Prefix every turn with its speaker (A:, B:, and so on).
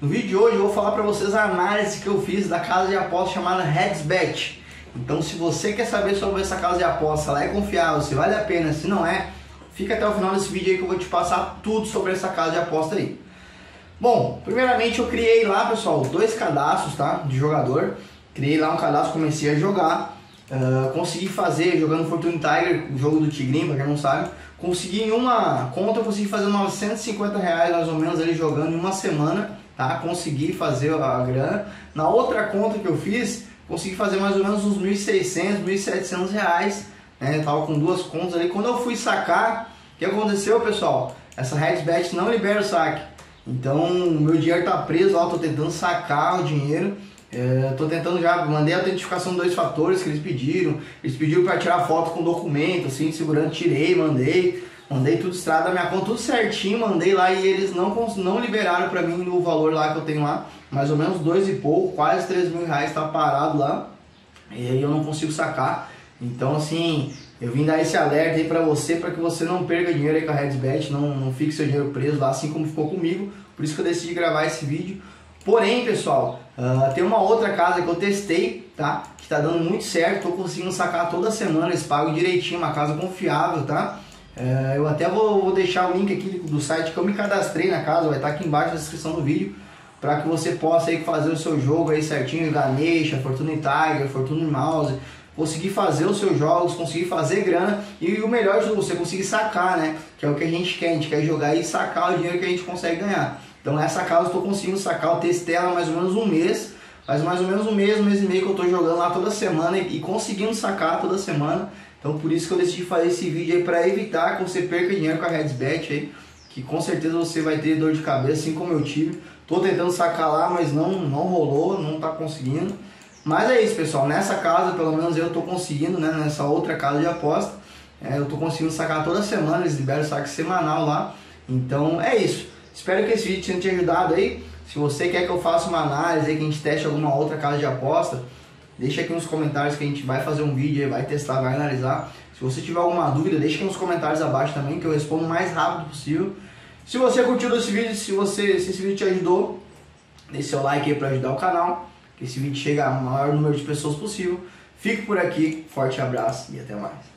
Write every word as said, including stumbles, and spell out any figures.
A: No vídeo de hoje eu vou falar para vocês a análise que eu fiz da casa de aposta chamada Hetsbet. Então se você quer saber sobre essa casa de aposta, se ela é confiável, se vale a pena, se não é, fica até o final desse vídeo aí que eu vou te passar tudo sobre essa casa de aposta aí. Bom, primeiramente eu criei lá, pessoal, dois cadastros, tá, de jogador. Criei lá um cadastro, comecei a jogar. Uh, consegui fazer, jogando Fortune Tiger, o jogo do Tigrinho, pra quem não sabe. Consegui em uma conta, eu consegui fazer novecentos e cinquenta reais mais ou menos ali jogando em uma semana, tá? Consegui fazer a grana. Na outra conta que eu fiz, consegui fazer mais ou menos uns mil e seiscentos, mil e setecentos reais, né? Eu tava com duas contas ali. Quando eu fui sacar, o que aconteceu, pessoal? Essa Hetsbet não libera o saque. Então, o meu dinheiro tá preso lá, eu tô tentando sacar o dinheiro. É, tô tentando já, mandei a autentificação de dois fatores que eles pediram. Eles pediram para tirar foto com documento, assim, segurando, tirei, mandei. Mandei tudo extrato da minha conta, tudo certinho, mandei lá e eles não, não liberaram para mim o valor lá que eu tenho lá. Mais ou menos dois e pouco, quase três mil reais tá parado lá. E aí eu não consigo sacar. Então, assim, eu vim dar esse alerta aí para você, para que você não perca dinheiro aí com a Hetsbet, não, não fique seu dinheiro preso lá, assim como ficou comigo. Por isso que eu decidi gravar esse vídeo. Porém, pessoal, uh, tem uma outra casa que eu testei, tá? Que tá dando muito certo, tô conseguindo sacar toda semana, eles pagam direitinho, uma casa confiável, tá? Uh, eu até vou, vou deixar o link aqui do site que eu me cadastrei na casa, vai estar aqui embaixo na descrição do vídeo, para que você possa aí fazer o seu jogo aí certinho, Ganesha, Fortune Tiger, Fortune Mouse, conseguir fazer os seus jogos, conseguir fazer grana e o melhor de tudo, você conseguir sacar, né? Que é o que a gente quer, a gente quer jogar e sacar o dinheiro que a gente consegue ganhar. Então essa casa eu estou conseguindo sacar, eu testei ela mais ou menos um mês, faz mais ou menos um mês, um mês e meio que eu estou jogando lá toda semana e, e conseguindo sacar toda semana. Então por isso que eu decidi fazer esse vídeo aí para evitar que você perca dinheiro com a Hetsbet aí, que com certeza você vai ter dor de cabeça, assim como eu tive. Estou tentando sacar lá, mas não, não rolou, não está conseguindo. Mas é isso, pessoal, nessa casa pelo menos eu estou conseguindo, né, nessa outra casa de aposta, é, eu estou conseguindo sacar toda semana, eles liberam o saque semanal lá. Então é isso. Espero que esse vídeo tenha te ajudado aí. Se você quer que eu faça uma análise aí, que a gente teste alguma outra casa de aposta, deixa aqui nos comentários que a gente vai fazer um vídeo aí, vai testar, vai analisar. Se você tiver alguma dúvida, deixa aqui nos comentários abaixo também, que eu respondo o mais rápido possível. Se você curtiu esse vídeo, se, você, se esse vídeo te ajudou, deixe seu like aí para ajudar o canal, que esse vídeo chegue ao maior número de pessoas possível. Fique por aqui, forte abraço e até mais.